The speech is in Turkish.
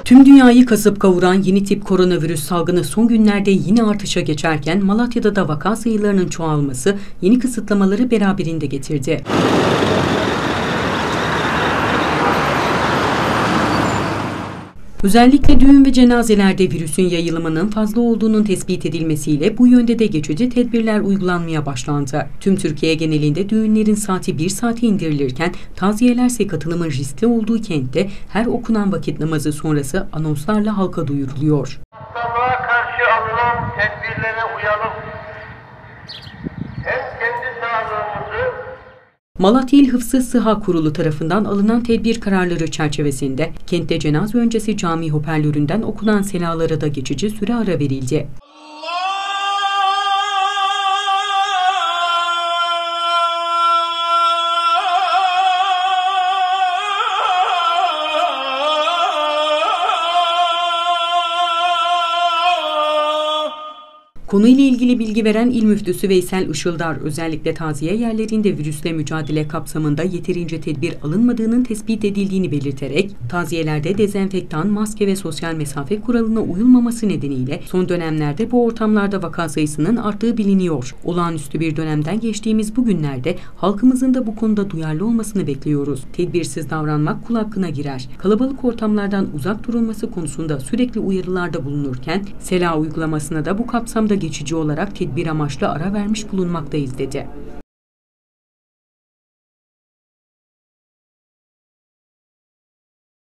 Tüm dünyayı kasıp kavuran yeni tip koronavirüs salgını son günlerde yine artışa geçerken Malatya'da da vaka sayılarının çoğalması yeni kısıtlamaları beraberinde getirdi. Özellikle düğün ve cenazelerde virüsün yayılımının fazla olduğunun tespit edilmesiyle bu yönde de geçici tedbirler uygulanmaya başlandı. Tüm Türkiye genelinde düğünlerin saati 1 saate indirilirken taziyelerse katılımın riskli olduğu kentte her okunan vakit namazı sonrası anonslarla halka duyuruluyor. Hastalığa karşı alınan tedbirlere uyalım. Hem kendi sağlığımızı Malatya İl Hıfzı Sıha Kurulu tarafından alınan tedbir kararları çerçevesinde kentte cenaze öncesi cami hoparlöründen okunan selalara da geçici süre ara verildi. Konuyla ilgili bilgi veren İl Müftüsü Veysel Işıldar, özellikle taziye yerlerinde virüsle mücadele kapsamında yeterince tedbir alınmadığının tespit edildiğini belirterek, taziyelerde dezenfektan, maske ve sosyal mesafe kuralına uyulmaması nedeniyle son dönemlerde bu ortamlarda vaka sayısının arttığı biliniyor. Olağanüstü bir dönemden geçtiğimiz bu günlerde halkımızın da bu konuda duyarlı olmasını bekliyoruz. Tedbirsiz davranmak kul hakkına girer. Kalabalık ortamlardan uzak durulması konusunda sürekli uyarılarda bulunurken, SELA uygulamasına da bu kapsamda geçici olarak tedbir amaçlı ara vermiş bulunmaktayız dedi.